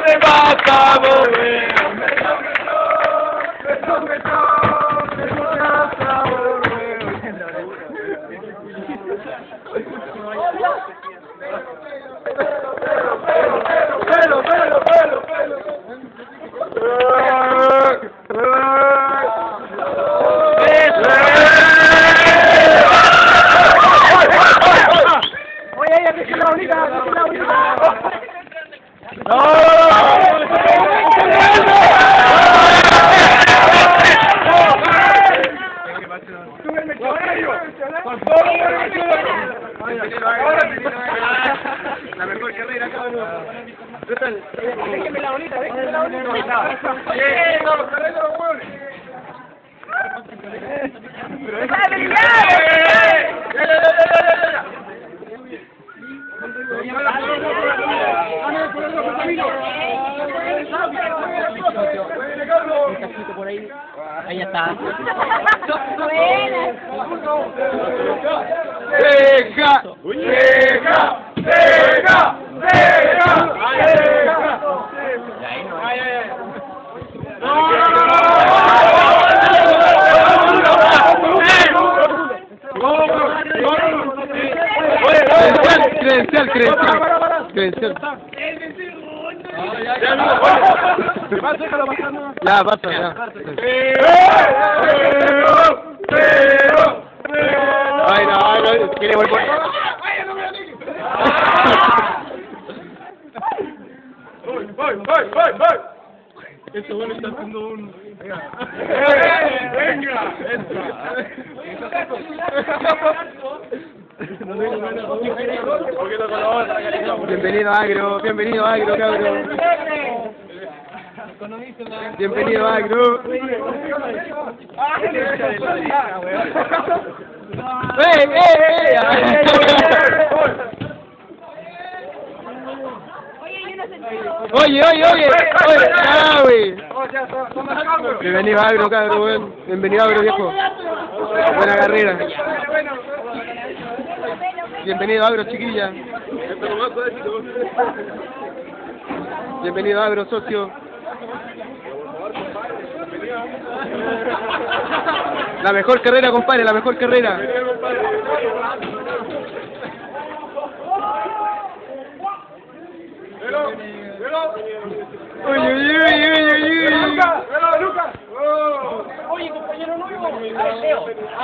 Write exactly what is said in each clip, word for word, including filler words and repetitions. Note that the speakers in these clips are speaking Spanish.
me vas a volver. Pelo, pelo, pelo, pelo. Oye, ella que la bonita, la bonita. No. La mejor carrera, cabrón. Déjeme la bonita, déjeme la bonita. Por ahí. Ahí está. Deja, deja, deja, deja, credencial, credencial, credencial. Ya, basta, ya. Ay, no, no, quiere volver. Voy, voy, voy, voy, voy. Este bueno está haciendo un... Venga, venga, entra. Bienvenido Agro, bienvenido Agro, cabrón. Bienvenido Agro. ¡Eh, eh, eh! Oye, oye, oye, oye, ah, güey. Bienvenido Agro, cabrón, weón. Bienvenido Agro, viejo. Buena carrera. Bienvenido Agro, chiquilla. Bienvenido Agro, socio. La mejor carrera, compadre, la mejor carrera. Uy, uy, uy, uy, uy, uy. Oye, compañero nuevo. Ay, Leo.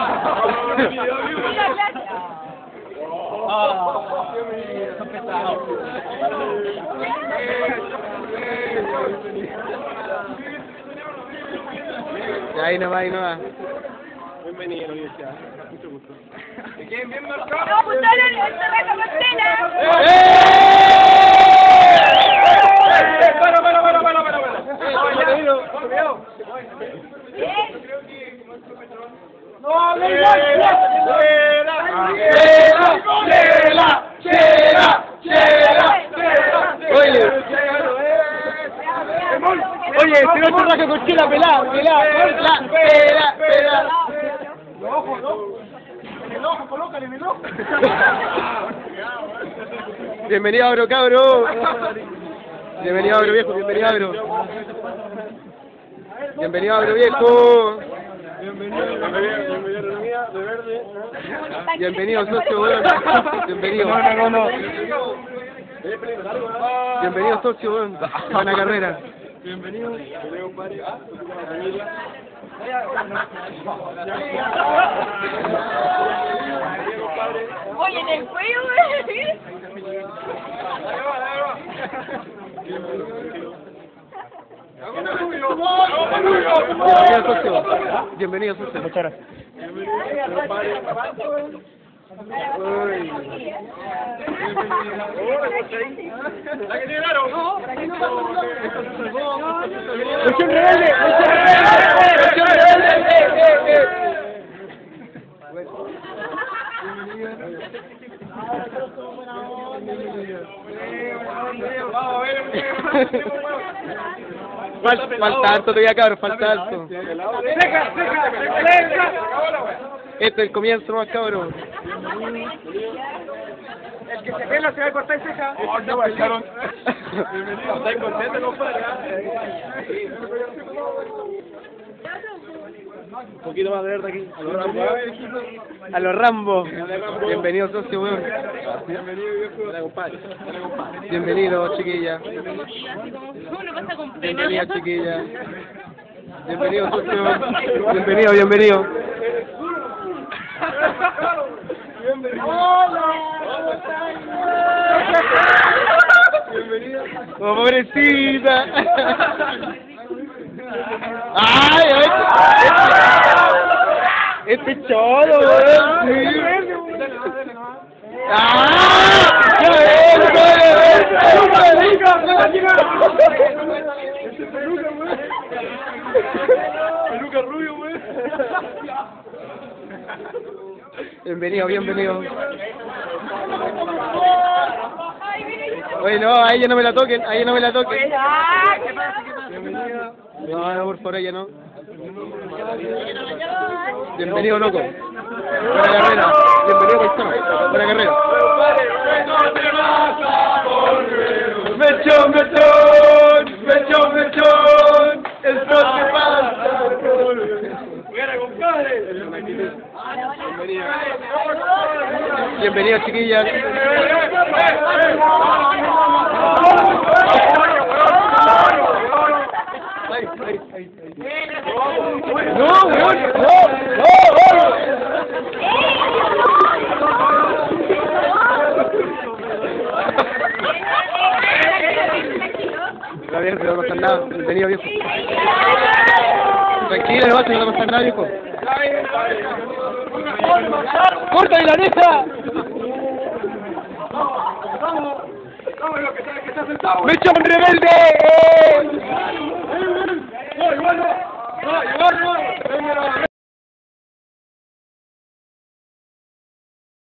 Ah, son pesados. Ahí no va, ahí no va. Bienvenido a la universidad. Mucho gusto. ¿Quién bien marcado? ¡No, pues dale el terreno Marcela! ¡Eh! ¡Para, para, para, para, para! No, no, no. ¡Chela! ¡Chela! ¡Chela! Oye, oye, si no te rajas con chela, pelá, pelá, pelá, pelá, pelá. Los ojos, ¿no? En el ojo, colócale en el ojo. Bienvenido Agro, cabro. Bienvenido Agro, viejo, bienvenido Agro. Bienvenido Agro, viejo. Bienvenido, bienvenido, de verde. Bienvenido, socio, weón. Bienvenido. No, no, no. Bienvenido, socio, weón. Buena carrera. Bienvenido. Bienvenido, compadre. Familia. Oye, en el cuello, Bienvenido, socio. Bienvenido, socio. Muchas gracias. La que tiraron. ¡Versión rebelde! ¡Versión rebelde! Falta, falta harto todavía, cabrón, falta harto. Deja, deja, deja. Este es el comienzo más, cabrón. que se pela se va a cortar y seca. Oh, no, bacharon. Bienvenido. ¿Estás contento, compadre? Un poquito más de verde aquí. A los Rambo. A los Rambo. Bienvenido, socio, weón. Bienvenido, viejo. Dale, compadre. Dale, compadre. Bienvenido, chiquilla. Uno pasa con pena. Bienvenida, chiquilla. Bienvenido, socio. Bienvenido, bienvenido. Bienvenido. Oh, pobrecita. ¡Ay! Este, este cholo, weón. Sí. ¡Ah! Peluca rubio, güey. Bienvenido, bienvenido. Oye, no, a ella no me la toquen, a ella no me la toquen. Bienvenida. No, no, por favor, ella no. Bienvenido, loco. Buena carrera. Bienvenido, paisano. Buena carrera. Mechón, mechón, mechón, mechón. El sol que pasa. Buena, compadre. Bienvenido. Bienvenido, chiquillas. No, weón, no, no, no. Bien, no va a pasar nada. Bienvenido, viejo. Tranquila, no va a pasar nada, viejo. ¡Córtale la oreja! Vamos, vamos, lo que está, que está sentado. ¡Mechón rebelde! No, igual no. No, igual no.